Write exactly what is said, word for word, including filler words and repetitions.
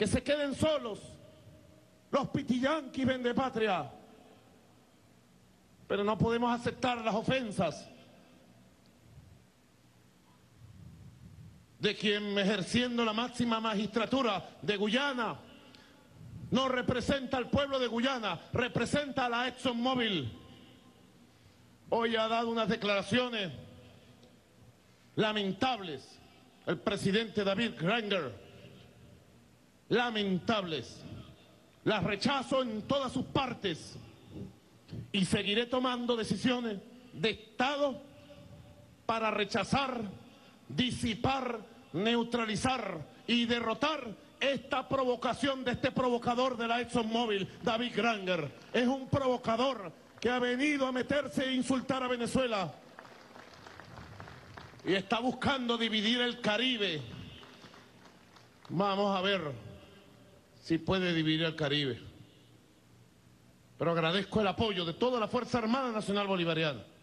que se queden solos los pitiyanquis vendepatria. Pero no podemos aceptar las ofensas de quien, ejerciendo la máxima magistratura de Guyana, no representa al pueblo de Guyana, representa a la ExxonMobil. Hoy ha dado unas declaraciones lamentables el presidente David Granger, lamentables. Las rechazo en todas sus partes y seguiré tomando decisiones de Estado para rechazar, disipar, neutralizar y derrotar esta provocación de este provocador de la ExxonMobil, David Granger. Es un provocador que ha venido a meterse e insultar a Venezuela y está buscando dividir el Caribe. Vamos a ver si puede dividir el Caribe. Pero agradezco el apoyo de toda la Fuerza Armada Nacional Bolivariana.